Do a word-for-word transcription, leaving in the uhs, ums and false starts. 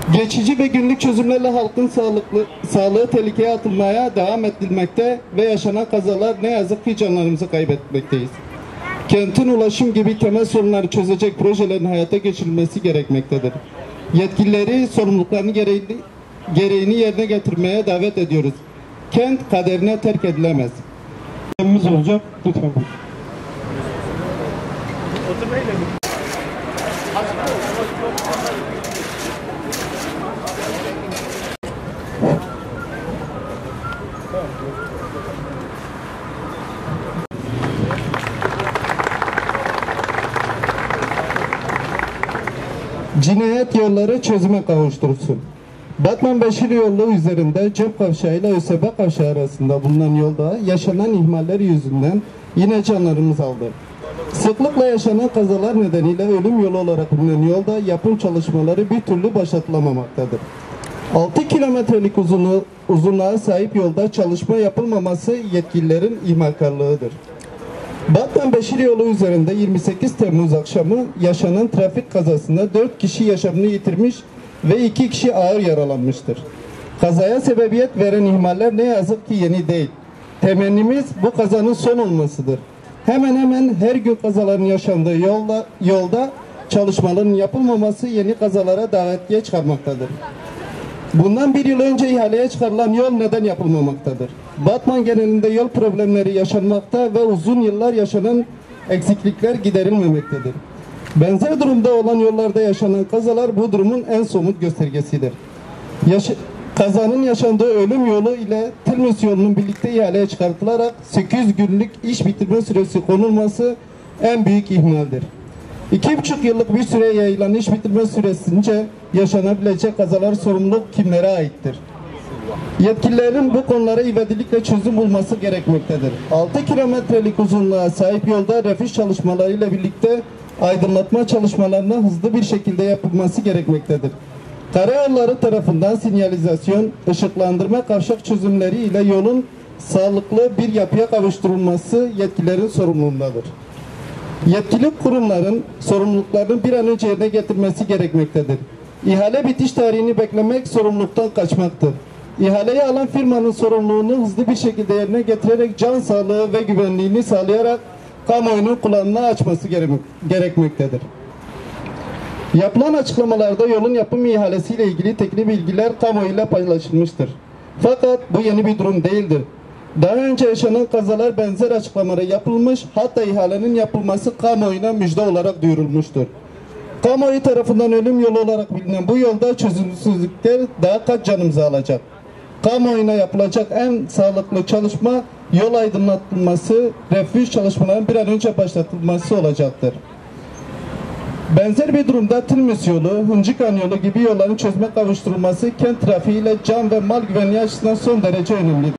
Geçici ve günlük çözümlerle halkın sağlıklı, sağlığı tehlikeye atılmaya devam edilmekte ve yaşanan kazalar ne yazık ki canlarımızı kaybetmekteyiz. Kentin ulaşım gibi temel sorunları çözecek projelerin hayata geçirilmesi gerekmektedir. Yetkilileri sorumluluklarını gereğini, gereğini yerine getirmeye davet ediyoruz. Kent kaderine terk edilemez. olacak. Lütfen. Cinayet yolları çözüme kavuşturulsun. Batman-Beşir yolu üzerinde Cep Kavşağı ile ÖSB Kavşağı arasında bulunan yolda yaşanan ihmaller yüzünden yine canlarımız aldı. Sıklıkla yaşanan kazalar nedeniyle ölüm yolu olarak bilinen yolda yapım çalışmaları bir türlü başlatılamamaktadır. altı kilometrelik uzunluğu, uzunluğa sahip yolda çalışma yapılmaması yetkililerin ihmalkarlığıdır. Batman-Beşir yolu üzerinde yirmi sekiz Temmuz akşamı yaşanan trafik kazasında dört kişi yaşamını yitirmiş ve iki kişi ağır yaralanmıştır. Kazaya sebebiyet veren ihmaller ne yazık ki yeni değil. Temennimiz bu kazanın son olmasıdır. Hemen hemen her gün kazaların yaşandığı yolda, yolda çalışmaların yapılmaması yeni kazalara davetiye çıkarmaktadır. Bundan bir yıl önce ihaleye çıkarılan yol neden yapılmamaktadır? Batman genelinde yol problemleri yaşanmakta ve uzun yıllar yaşanan eksiklikler giderilmemektedir. Benzer durumda olan yollarda yaşanan kazalar bu durumun en somut göstergesidir. Yaş kazanın yaşandığı ölüm yolu ile Tilmes yolunun birlikte ihaleye çıkartılarak sekiz yüz günlük iş bitirme süresi konulması en büyük ihmaldir. İki buçuk yıllık bir süre yayılan iş bitirme süresince yaşanabilecek kazalar sorumluluk kimlere aittir? Yetkililerin bu konulara ivedilikle çözüm bulması gerekmektedir. altı kilometrelik uzunluğa sahip yolda refüj çalışmalarıyla birlikte aydınlatma çalışmalarına hızlı bir şekilde yapılması gerekmektedir. Karayolları tarafından sinyalizasyon, ışıklandırma, kavşak çözümleri ile yolun sağlıklı bir yapıya kavuşturulması yetkililerin sorumluluğundadır. Yetkili kurumların sorumluluklarını bir an önce yerine getirmesi gerekmektedir. İhale bitiş tarihini beklemek sorumluluktan kaçmaktır. İhaleyi alan firmanın sorumluluğunu hızlı bir şekilde yerine getirerek can sağlığı ve güvenliğini sağlayarak kamuoyunun kulağına açması gerekmektedir. Yapılan açıklamalarda yolun yapım ihalesiyle ilgili teknik bilgiler kamuoyuyla paylaşılmıştır. Fakat bu yeni bir durum değildir. Daha önce yaşanan kazalar benzer açıklamalar yapılmış, hatta ihalenin yapılması kamuoyuna müjde olarak duyurulmuştur. Kamuoyu tarafından ölüm yolu olarak bilinen bu yolda çözümsüzlükler daha kaç canımızı alacak? Kamuoyuna yapılacak en sağlıklı çalışma yol aydınlatılması, refüj çalışmalarının bir an önce başlatılması olacaktır. Benzer bir durumda Tilmes yolu, Hıncıkan yolu gibi yolların çözüme kavuşturulması kent trafiğiyle can ve mal güvenliği açısından son derece önemlidir.